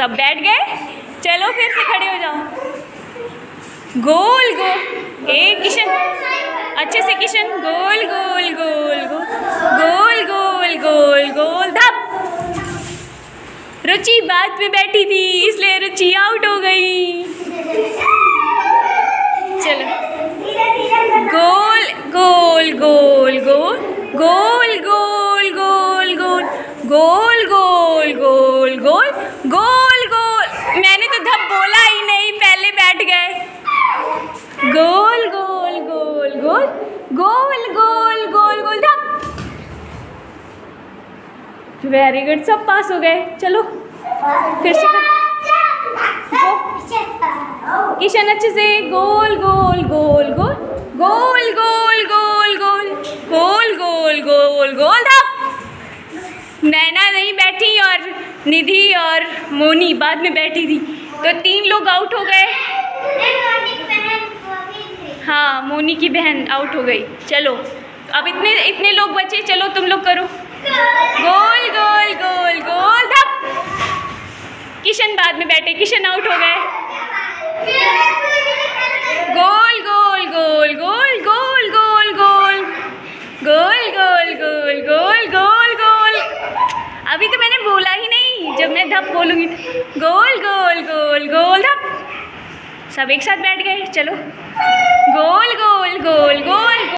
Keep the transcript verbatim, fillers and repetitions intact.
सब बैठ गए? चलो फिर से खड़े हो जाओ। गोल गोल, ए किशन अच्छे से, किशन गोल गोल गोल गोल गोल गोल गोल गोल धप। रुचि बाद में बैठी थी इसलिए रुचि आउट हो गई। चलो गोल गोल गोल गोल गोल गोल गोल गोल गोल गोल गोल गोल गोल गोल। मैंने तो धप बोला ही नहीं, पहले बैठ गए। गोल गोल गोल गोल गोल गोल गोल गोल धप। वेरी गुड, सब पास हो गए। चलो फिर से कर। किशन अच्छे से गोल गोल गोल गोल गोल गोल गोल गोल गोल गोल गोल गोल धप। नैना नहीं बैठी और निधि और मोनी बाद में बैठी थी, तो तीन लोग आउट हो गए। हाँ, मोनी की बहन आउट हो गई। चलो अब इतने इतने लोग बचे, चलो तुम लोग करो। गोल गोल गोल गोल धप। किशन बाद में बैठे, किशन आउट हो गए। गोल गोल गोल गोल गोल गोल गोल गोल गोल गोल गोल गोल गोल। अभी तो मैंने बोला ही नहीं, जब मैं धप बोलूँगी। गोल गोल गोल गोल धप। सब एक साथ बैठ गए। चलो गोल गोल गोल गोल।